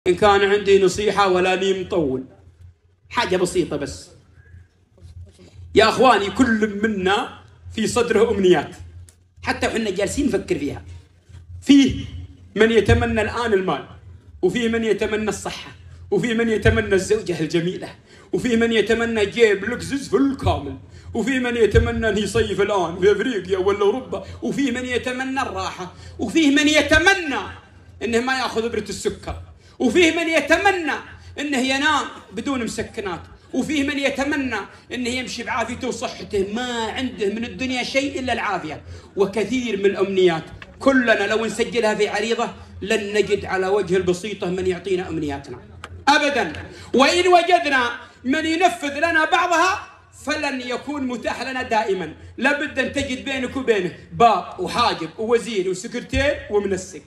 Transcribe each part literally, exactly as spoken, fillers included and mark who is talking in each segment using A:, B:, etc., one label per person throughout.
A: إن كان عندي نصيحة ولا لي مطول، حاجة بسيطة بس. يا أخواني، كل منا في صدره أمنيات، حتى وحنا جالسين نفكر فيها. فيه من يتمنى الآن المال، وفيه من يتمنى الصحة، وفيه من يتمنى الزوجة الجميلة، وفيه من يتمنى جيب لكزس فل كامل، وفيه من يتمنى أن يصيف الآن في أفريقيا ولا أوروبا، وفيه من يتمنى الراحة، وفيه من يتمنى أنه ما يأخذ إبرة السكر، وفيه من يتمنى أنه ينام بدون مسكنات، وفيه من يتمنى أنه يمشي بعافيته وصحته، ما عنده من الدنيا شيء إلا العافية. وكثير من الأمنيات كلنا لو نسجلها في عريضة لن نجد على وجه البسيطة من يعطينا أمنياتنا أبدا. وإن وجدنا من ينفذ لنا بعضها فلن يكون متاح لنا دائما، لابد أن تجد بينك وبينه باب وحاجب ووزير وسكرتير ومنسق.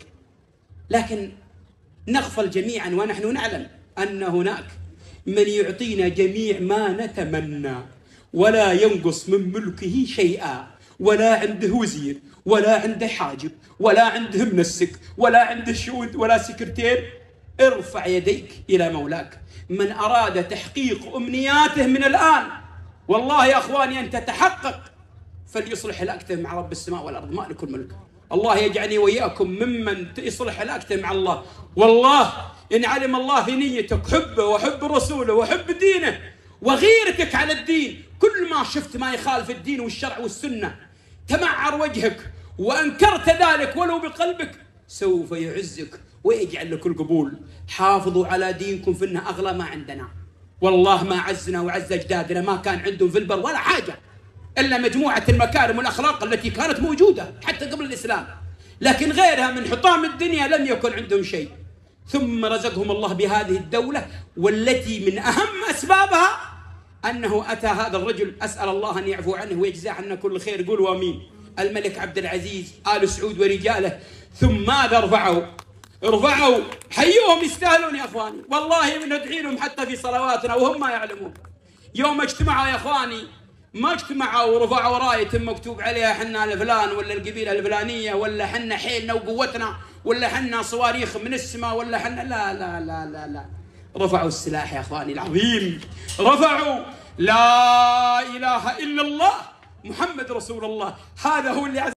A: لكن نغفل جميعا ونحن نعلم أن هناك من يعطينا جميع ما نتمنى ولا ينقص من ملكه شيئا، ولا عنده وزير ولا عنده حاجب ولا عنده منسق ولا عنده شهود ولا سكرتير. ارفع يديك إلى مولاك. من أراد تحقيق أمنياته من الآن، والله يا أخواني أن تتحقق، فليصلح علاقته مع رب السماء والأرض مالك الملك. الله يجعلني وإياكم ممن يصلح علاقته مع الله. والله إن علم الله في نيتك حبه وحب رسوله وحب دينه وغيرتك على الدين، كل ما شفت ما يخالف الدين والشرع والسنة تمعر وجهك وأنكرت ذلك ولو بقلبك، سوف يعزك ويجعل لك القبول. حافظوا على دينكم فإنه أغلى ما عندنا. والله ما عزنا وعز أجدادنا ما كان عندهم في البر ولا حاجة إلا مجموعة المكارم والأخلاق التي كانت موجودة حتى قبل الإسلام، لكن غيرها من حطام الدنيا لم يكن عندهم شيء. ثم رزقهم الله بهذه الدولة، والتي من أهم أسبابها أنه أتى هذا الرجل، أسأل الله أن يعفو عنه ويجزاه عنا كل خير، قولوا آمين، الملك عبد العزيز آل سعود ورجاله. ثم ماذا رفعوا؟ رفعوا حيوهم، يستاهلون يا أخواني، والله ندعي لهم حتى في صلواتنا وهم ما يعلمون. يوم اجتمعوا يا أخواني، ما اجتمعوا ورفعوا راية مكتوب عليها حنا الفلان ولا القبيلة الفلانية ولا حنا حيلنا وقوتنا ولا حنا صواريخ من السماء ولا حنا، لا لا لا لا لا، رفعوا السلاح يا أخواني العظيم، رفعوا لا إله إلا الله محمد رسول الله. هذا هو اللي